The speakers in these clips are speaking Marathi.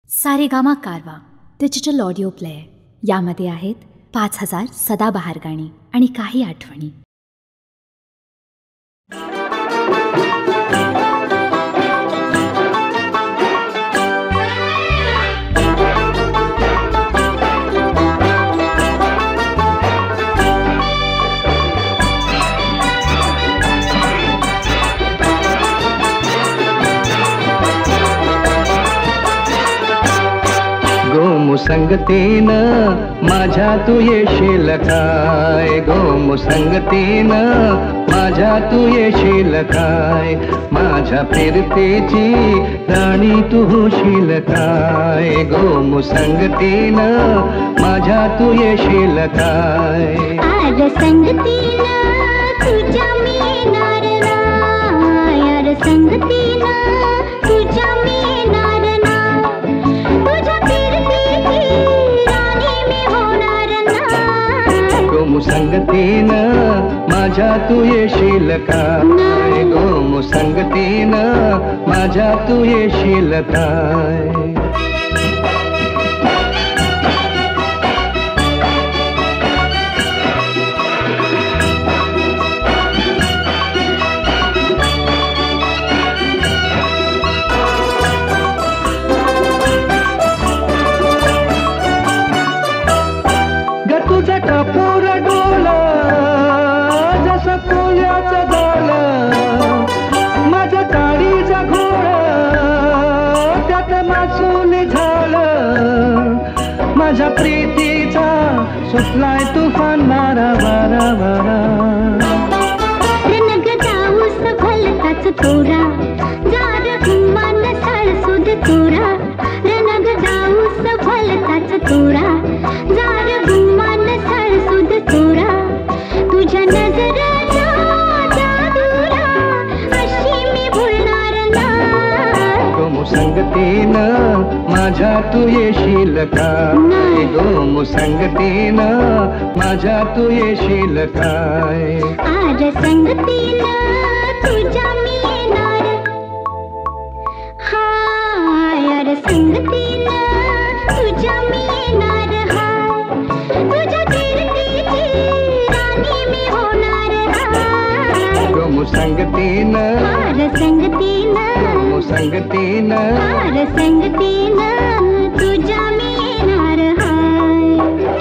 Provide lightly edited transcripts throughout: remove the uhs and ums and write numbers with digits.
सारेगामा कारवा डिजिटल ऑडिओ प्लेयर. यामध्ये आहेत 5000 सदाबहार गाणी आणि काही आठवणी. गोमुसंगतीनं माझ्या तू येशील काय, गोमुसंगतीनं माझ्या तू येशील काय, माझ्या फिरतेची राणी तू होशील काय, गोमुसंगतीनं माझ्या तू येशील काय. आर संगतीनं तुझ्या मी येणार ना, यार संगतीनं तुझ्या मी येणार ना, तुझ्या फिरतीची राणी मी होणार ना. गोमुसंगतीनं माझ्या तू येशील काय, गोमुसंगतीनं माझ्या तू येशील काय. तुझा कापूर डोला जसा कोल्याचा झाला, माझ्या काळीचा घोडा त्यात मासून झालं, माझ्या प्रीतीचा सुटलाय तुफान मारा वारा वारा. रनग जाऊस भलताच तोरा, जार घुमान साळसुद तोरा, रनग जाऊस भलताच तोरा, जार घुमान साळसुद तोरा, तुझ्या नजरेचा जादूरा अशी मी भुलणार ना. गोमुसंगतीनं माझ्या तू येशील काय, गोमुसंगतीनं माझ्या तू येशील काय. आर संगतीनं तुझ्या मी येणार, हाय यार संगतीनं तुझ्या मी येणार, हाय तुझ्या फिरतीची राणी मी होणार, हाय गोमुसंगतीनं आर संगतीनं, गोमुसंगतीनं आर संगतीनं तुझ्या मी येणार, हाय.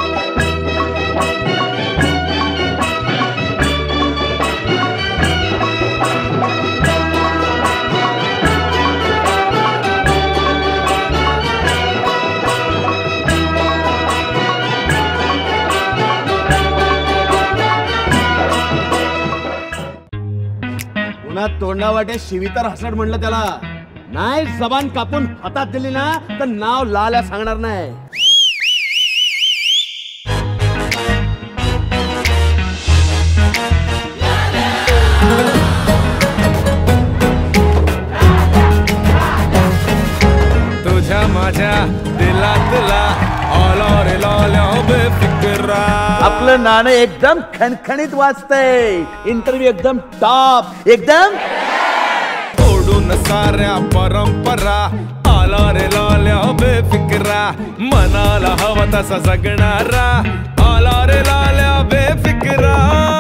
तोंडावाटे शिवी तर हसड म्हणलं त्याला, नाही जबान कापून हातात दिली ना तर नाव लाल्या सांगणार नाही. तुझ्या माझ्या दिलातला आला रे लाल्या बेफिकरा. आपलं नाणं एकदम खणखणीत वाजतंय, इंटरव्ह्यू एकदम टॉप, एकदम ओढून साऱ्या परंपरा, आला रे लाल्या बेफिकरा, मनाला हवा तसा जगणारा, आला रे लाल्या बेफिकरा.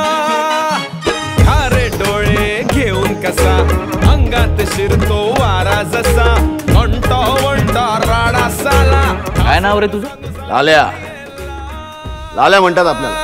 खारे डोळे घेऊन कसा अंगात शिरतो वारा जसा, अंटा वंटा राडा साला. काय नाव रे तुझं? लाल्या. लाल्या म्हणतात आपल्याला.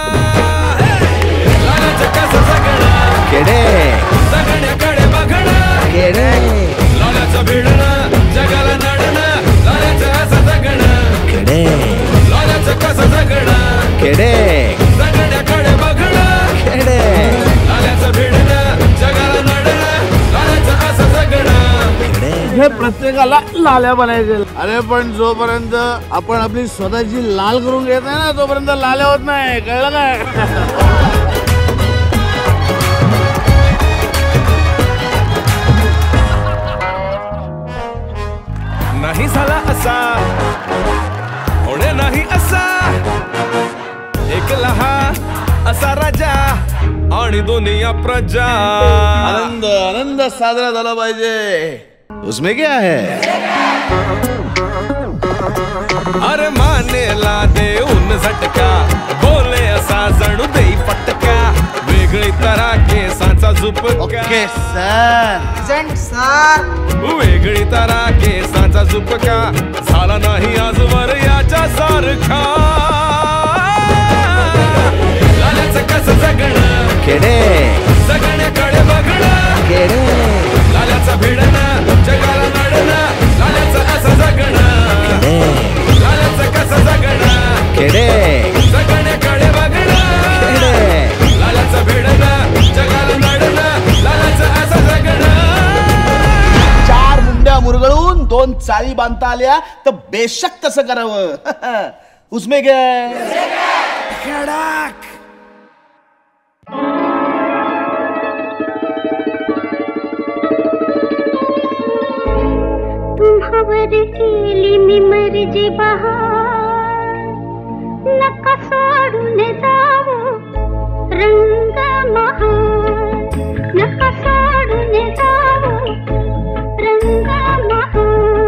केडे सगळ्याकडे बघणं, केडे लाल्याचं भिडणं, जगाला नडणं, लाल्याचं असं जगणं, केडे लाल्याचं कसं जगणं, केडे सगळ्याकडे बघणं, केडे लाल्याचं भिडणं, जगाला नडणं, लाल्याचं असं जगणं. हे प्रत्येकाला लाल्या बनायचे. अरे पण जोपर्यंत आपण आपली स्वतःची लाल करून घेत नाही ना तोपर्यंत लाल्या होत नाही, कळलं काय? नाही झाला असा होणे नाही असा, एकला हा असा राजा आणि दुनिया प्रजा. आनंद आनंद साजरा झाला पाहिजे. उसमें क्या है? अरे मानेला देऊन झटका, बोले असा जणू देई पटका, वेगळी तरा केसांचा झुपका, वेगळी तरा केसांचा झुपका, झाला नाही आजवर याच्या सारखा. लाल्याचं कसं जगणं केडे, जगण्याकडे बघणं केडे, लाल्याचं भिडणं जगाला नडणं, लाल्याचं असं जगणं केडे, लाल्याचं कसं जगणं केडे, जगण्याकडे बघणं केडे, लाल्याचं भिडणं जगाला नडणं, लाल्याचं असं जगणं. चार मुंड्या मुरगळून दोन चाळी बांधता आल्या तर बेशक तसं करावं. उसमे गे खडाक. तुम्हावर केली मी मर्जी बहार, नका सोडून जावो रंग महार, नका सोडून जावो रंग महार.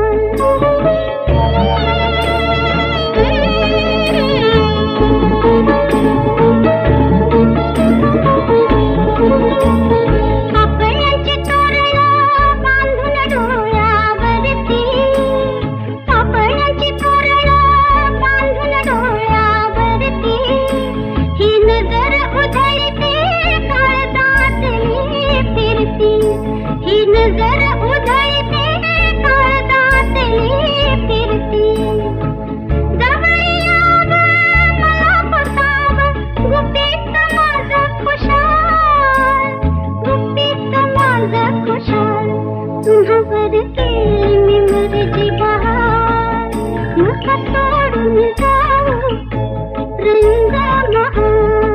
आपल्याची तोरणं बांधून डोळ्यावरती, आपल्याची तोरणं बांधून डोळ्यावरती, ही नजर उधळते काळजातली फिरती, ही नजर उधळते काळजातली फिरती. जवळ यावं मला बसावं गुपित माझं खुशाल, गुपित माझं खुशाल. तुम्हावर केली मी मर्जी बहार, नका सोडून जावो रंग महार.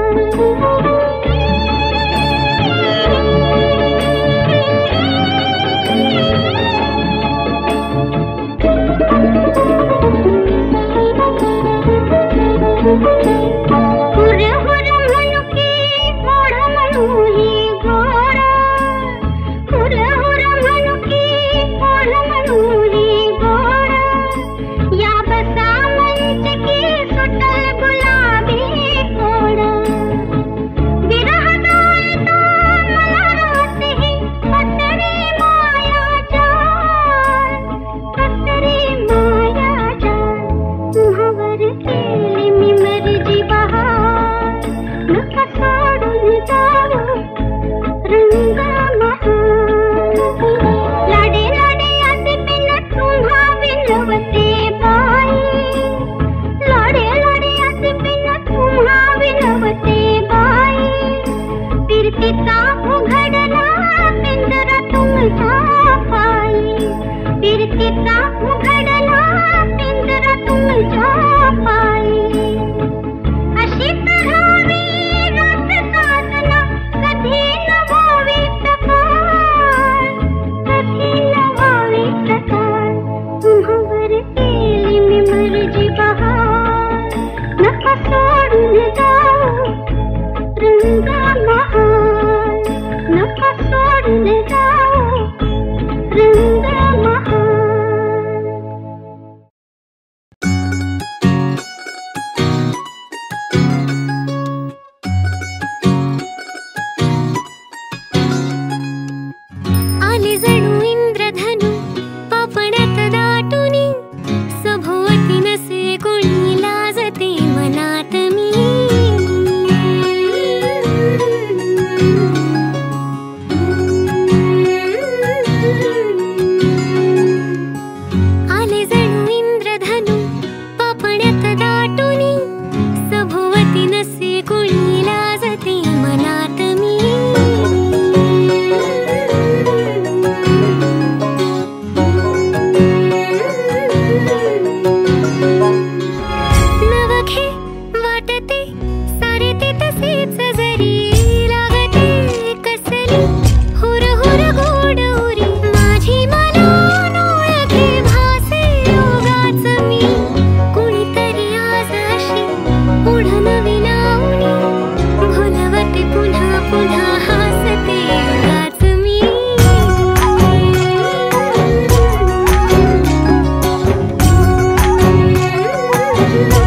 हुर हुर म्हणू की गोड म्हणू ही गोड, हुर हुर म्हणू की गोड म्हणू ही गोड. या बसा मंच की सुटल गुलाबी कोड, विरह दाळतो मला रात्री पसरी माया जाल, पसरी माया जाल. तुम्हावर केली मी मर्जी बहार, नका सोडून जावो रंग महार. लाडे लाडे असे बिन तुम्हा विनवते बाई, लाडे लाडे असे बिन तुम्हा विनवते बाई. फिरतीचा उघडला पिंजरा तुमच्या पायी, फिरतीचा उघडला पिंजरा तुमच्या पायी. अशी तरावी रात साधना कधी नवावी सकाळ, कधी नवावी सकाळ. तुम्हावर केली मी मर्जी बहार, नका सोडून जावो रंग महार, नका सोडून जावो रंग महार. आले जणू इंद्रधनु पापण्यात दाटुनी, सभोवती नसे कोणी लाजते मनात मी. बहु